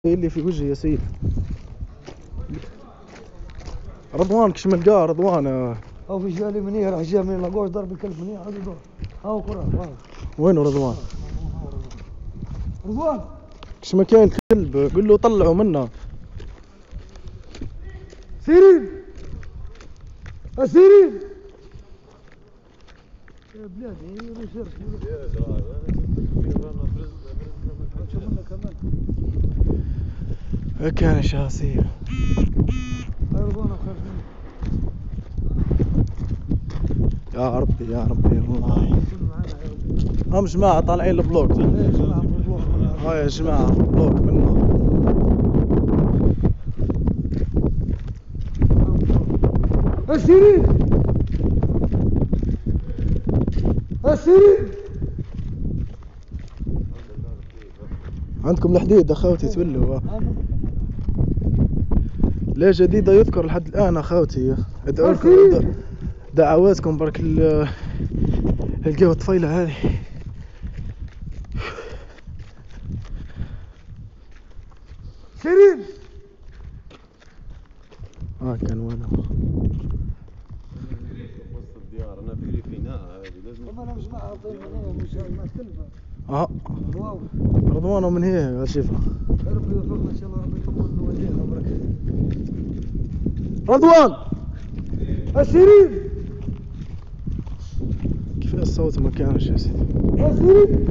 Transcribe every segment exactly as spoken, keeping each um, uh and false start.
اللي في وجهي يا سيد رضوان كش ملقاه رضوان. هاو في جالي منيه راح جا من لاقوش ضرب الكلب منيه هذا دور. هاو كره. وينه رضوان؟ رضوان كش مكان الكلب؟ قل له طلعوا منه. سيرين سيرين يا بلادي ريسيرش كان شاسية يا ربي يا ربي والله. هم جماعة طالعين البلوك. ها يا جماعة بلوك منه. سيرين سيرين عندكم الحديد اخوتي تولوا. ليه جديدة يذكر لحد الآن أخوتي. أدعو لكم دعواتكم برك القهوة الطفيلة هذه. سيرين اه كان وين وسط الديار. أنا في فيناء هذه لازم. طب أنا مش معها طيب أنا مش ما تكلفها. اه واو رضوان من هي قال شوفها. ربي يوفقنا إن شاء الله. ربي يطمن وديها بركة. رضوان سيرين كيف الصوت ما كانش يا سيدي. سيرين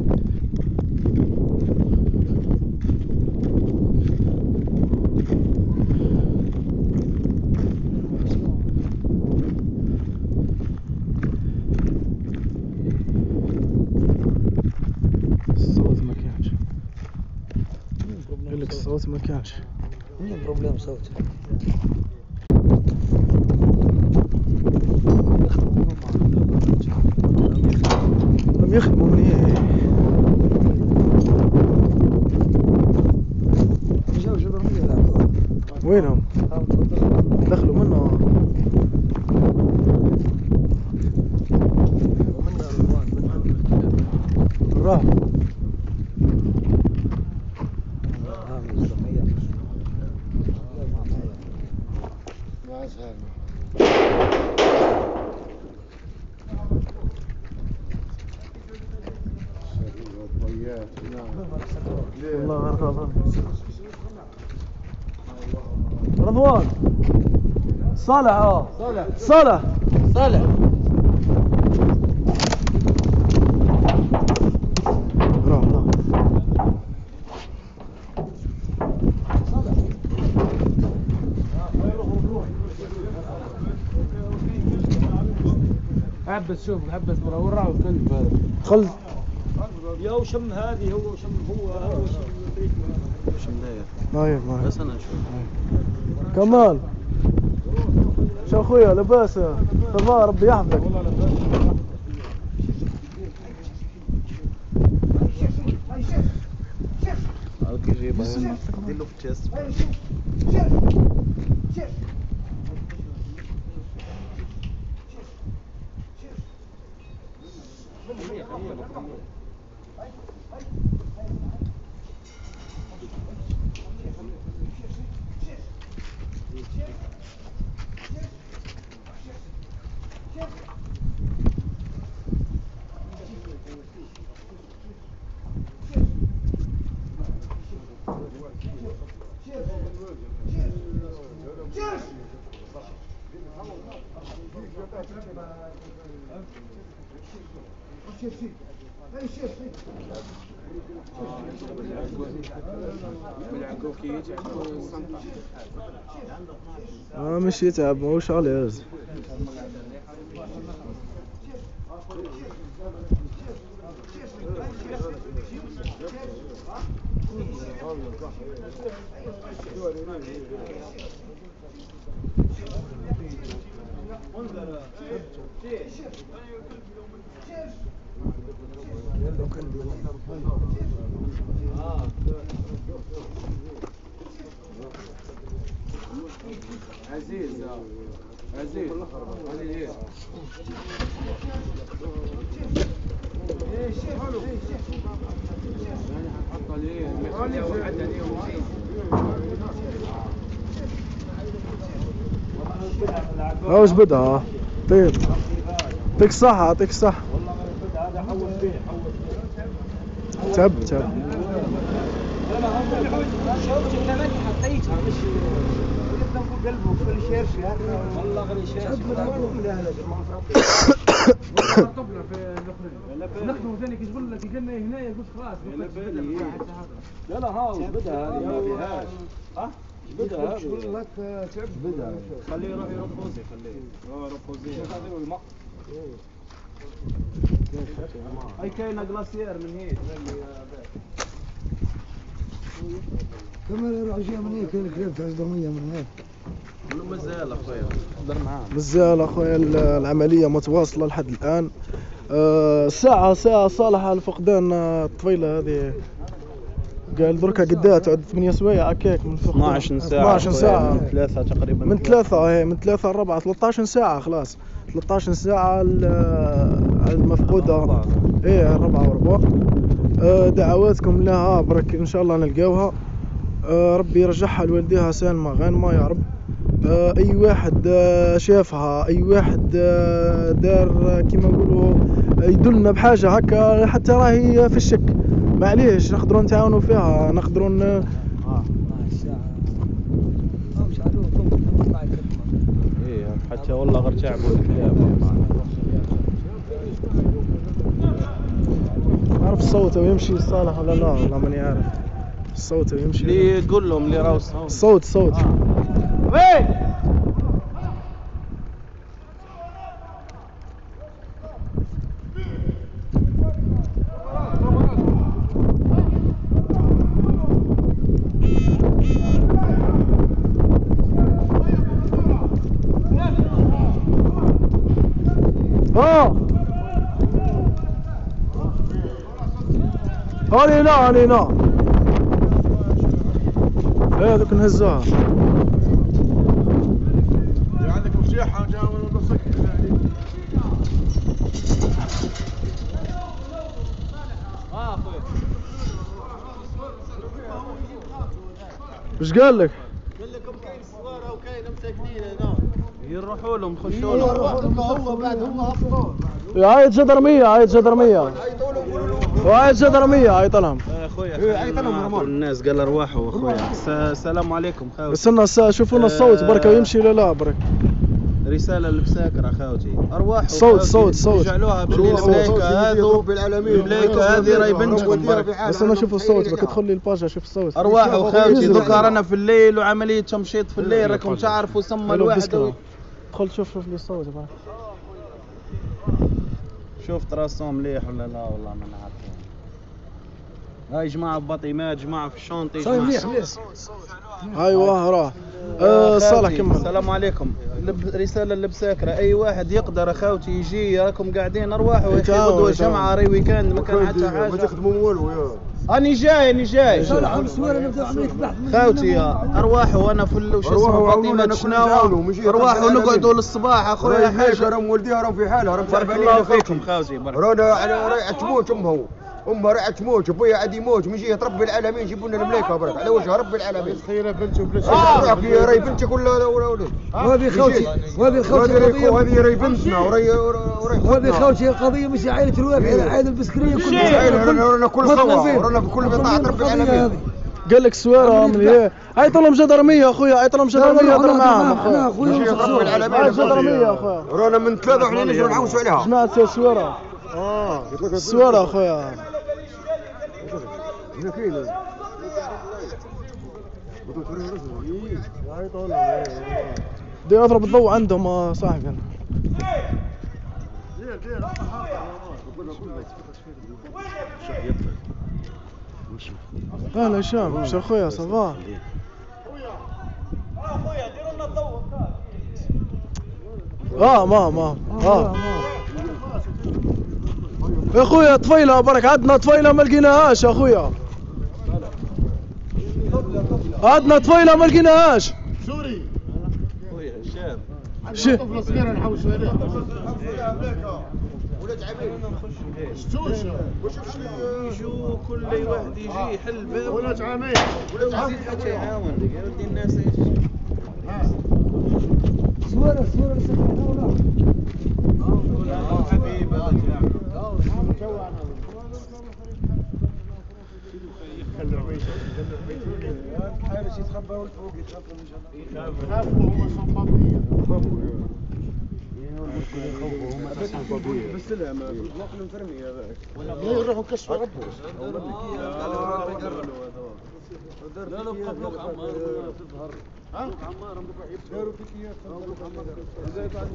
الصوت ما كانش. قال لك الصوت ما كانش. منين بروبليم صوت. هم يخدموا من هي. جاو جدرمية يلعبوا. وينهم؟ دخلوا منه. ومنها رضوان منها راه والله غير رضوان صالح. اه صالح صالح صالح راه راه عبس شوف عبس مراورة والكلب هذا خل يا وشم هذه هو شم هو هو شو مداير؟ هاي ما بس أنا أشوف. كمال شو اخويا لاباس تمام ربي يحفظك. هاك يجيبها هنا دير له في التشيست. اه مش يتعب ماهوش علاز. عزيز ها وش بدها؟ طيب يعطيك الصحة يعطيك الصحة. تب تب نخدموا ثاني كي تقول لك يجينا هنا يقول خلاص لا لا ها بدها هذه ما فيهاش ها بدها هذه يقول لك تعب بدها خليه يروح يربوزي خليه يروح يربوزي هذا الماء هاي كاينه جلاسيير من هيك كمان العشية من هيك الكريم تاع الدمية من هيك مازال اخويا حضر معاهم مازال اخويا العملية متواصلة لحد الآن. أه ساعة ساعة صالحة على فقدان الطفيلة هذه. قال دركا قدها تعد ثمانية سوايع هكاك من فقدان اثناعش ساعة اثناعش ساعة من ثلاثة تقريبا من ثلاثة هي من ثلاثة لربعة ثلاثة عشر ساعة خلاص ثلاثة عشر ساعة المفقودة ايه ربعة وربع. أه دعواتكم لها برك ان شاء الله نلقاوها. أه ربي يرجعها لوالديها سالمة غانمة يا رب. أه اي واحد أه شافها اي واحد أه دار أه كيما نقولوا يدلنا بحاجة هكا حتى راهي في الشك معليش نقدروا نتعاونوا فيها نقدروا ن... اه ايه حتى والله غير تعبوا الكلاب عارف الصوت ويمشي صالح ولا لا والله ماني عارف الصوت ويمشي اللي يقول لهم اللي راهو الصوت الصوت الصوت وين اه هاني هنا هاني هنا ايه دوك نهزوها عندك مفتاح جاوا نوصلك اه اخويا وش قال لك؟ قال لكم كاين صغار وكاين مساكنين هنا يروحوا لهم يخشوا لهم هو بعد هم هبطوا عايد جدرمية عايد جدرمية وعايد جدرمية عايط لهم يا اخويا الناس قال ارواحوا اخويا السلام عليكم خاوتي استنى سا شوفونا الصوت بركة ويمشي لا لا برك رسالة لبساكر اخوتي ارواحوا صوت صوت صوت جعلوها بالملايكة هذو الملايكة هذه راهي بنتكم برك استنى شوف الصوت برك ادخل لي الباجا شوف الصوت ارواحوا خاوتي دوكا رانا في الليل وعملية تمشيط في الليل راكم تعرفوا سما الواحد دخل شوف شوف لي الصوت برك شوف تراسهم مليح ولا لا والله ما نعرف هاي جماعة ببطيمات جماعة في الشونطي صاير مليح مليح ايوه راه أه صالح كمل. السلام عليكم لب... رسالة لبساكرة اي واحد يقدر اخوتي يجي راكم قاعدين ارواحوا يا اخي غدوة جمعة راهي ويكاند ما كان حتى حاجة ما تخدموا والو يا اني جاي اني جاي خوتي ارواحوا وانا في وش اسمه بطيمة شناوة ارواحوا نقعدوا للصباح اخويا حاجة راهم والديها راهم في حالها راهم بارك الله فيكم خوتي بارك رانا رايحة تموت امها امها رايحة تموت ابويا عاد يموت من جهة رب العالمين جيبوا لنا الملايكة برك على وجه رب العالمين خير بنته بلا شيء راهي بنتك ولا ولا ولد وهذه خوتي وهذه خوتي هذه هذه راهي بنتنا وراهي وهذه خوتي القضية مش عائلة الوافع عائلة البسكرية كلها رانا كل صور رانا بكل بطاعة رب العالمين قال لك سويرة من هي عيط لهم جدرمية اخويا عيط لهم جدرمية هضر معاهم اخويا اخويا رب العالمين جدرمية اخويا رانا من ثلاثة وحنا نجرو نحوسوا عليها جماعة سويرة اه سويرة اخويا هنا كاين دي اضرب الضوء عندهم صاحبي هلا هشام شو اخويا صباح اه ما ما اه يا اخويا طفيله برك عندنا طفيله ما لقيناهاش يا اخويا عندنا طفيله ما لقيناهاش سوري اخويا هشام شي طفله صغيره نحوسوا عليها ولاد عبيد شتوش يجوا كل واحد يجي يحل باب ولاد عامين ولاد عامين حتى يعاون يا ولدي الناس ايش صورة صورة سكرنا ولا حبيب هذا حارس يتخبى والفوق يتخبى من جنب خافوا هم صبابيه بس لا ما اطلاق المفرمي هذاك يروحوا كشفوا ربهم لا لا بقى بلوك عمار تظهر بلوك عمار بروح يداروا فتيات بلوك عمار اذا بعد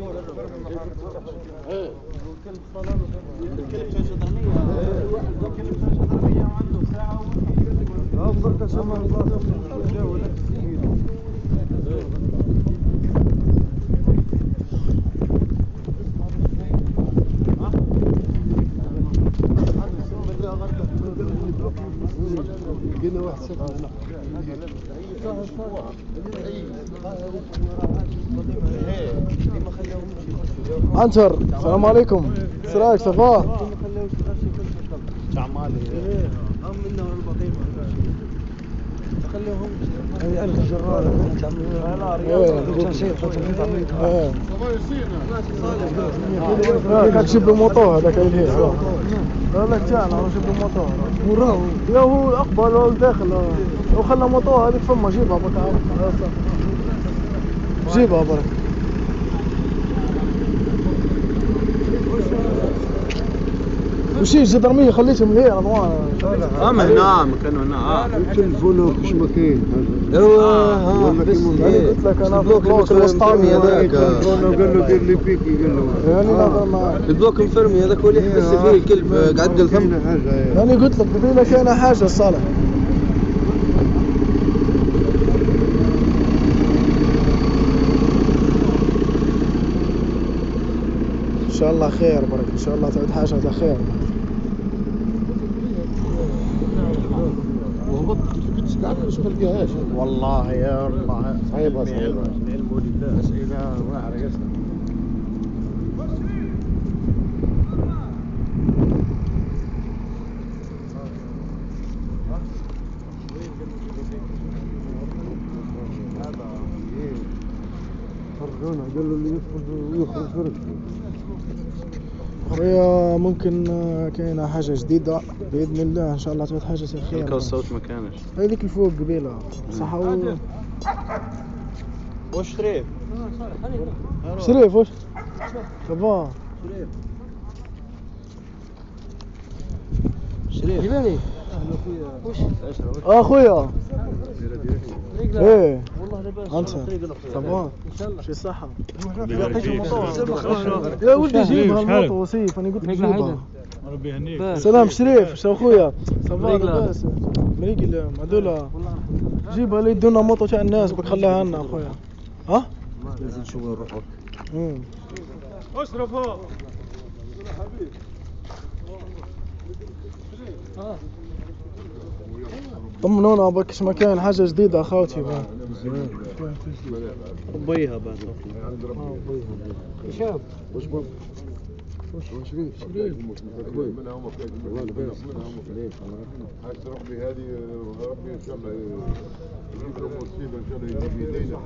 الكلب صلاه الكلب شاشه ضرميه الكلب شاشه ضرميه وعنده ساعه اه بركه سمع الله لقينا واحد سبعة هنا عنتر السلام عليكم ايش رايك صفاء؟ تعمالي هم منه البقيمه خليهم هذه ألف جرارة هذاك تجيب له موطور هذاك اللي هي هذاك تاعنا راه جيب له موطور وراهو يا هو اقبل هو داخل وخلى موطور هذيك فما جيبها برك جيبها برك وشي الجدرمية خليتهم ليه رضوان اما هنا كانوا هنا التليفون كش ما كاين ايوا ها بس قلت لك انا البلوك الوسطاني هذاك قال له دير لي بيكي قال له يعني نهضر معاه البلوك المفرمي هذاك هو اللي يحبس فيه الكلب قعد الفم كاينه حاجه يعني قلت لك بدي لك انا حاجة صالح ان شاء الله خير برك ان شاء الله تعود حاجة على خير مش تلقاهاش والله يا الله صعيبه صعيبه العلم لله اسئله واعره يسمع فرجونا قال له اللي يدخل ويخرج فرج خويا ممكن كاينه حاجه جديده باذن الله ان شاء الله تعود حاجه خير هكا الصوت ما كانش هذيك الفوق قبيله صح و... واش شريف شريف واش صباح شريف جيباني اخويا ايه والله لاباس انت صباح ان شاء الله شي صحه يا ولدي جيبها الموطو وسيف انا قلت لك جيبها ربي يهنيك سلام شريف شو اخويا صباح لاباس مريقل هذولا جيبها لي يدونا موطو تاع الناس بك خليها لنا اخويا ها نزيد شويه نروحوا امم اشرفوا طمنونا بك اش ما كاين حاجه جديده اخوتي بيها بعد هشام واش بك واش شريف شريف منها هما في منها هما في حاجه ربي هذه ربي ان شاء الله يجيب له مصيبه ان شاء الله يجيب يدينا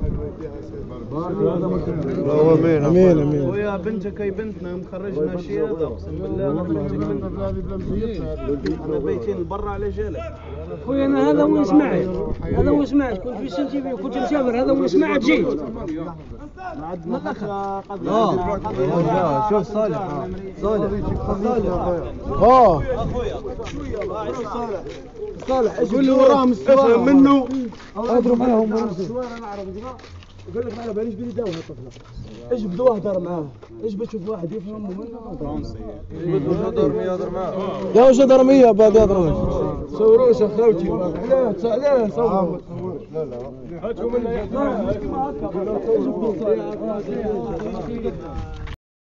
امين امين امين ويا بنتك اي بنتنا مخرجنا شيء هذا اقسم بالله انا بنتك بنتنا انا بيتين برا على جالك خويا انا هذا هو سمعت هذا هو سمعت كنت في سنتي كنت مسافر هذا هو سمعت جيت ما عندنا حتى قبل اه شوف صالح صالح صالح اه صالح قول له وراهم افهم منه اضرب معاهم السواره نعرف يقول لك ما على باليش بلي داوها الطفله ايش بدو اهدر معاه ايش بتشوف واحد يفهم منه فرنسي يا وش درميه بعد يضرب صوروش اخوتي علاش علاش صور لا لا هاتوا من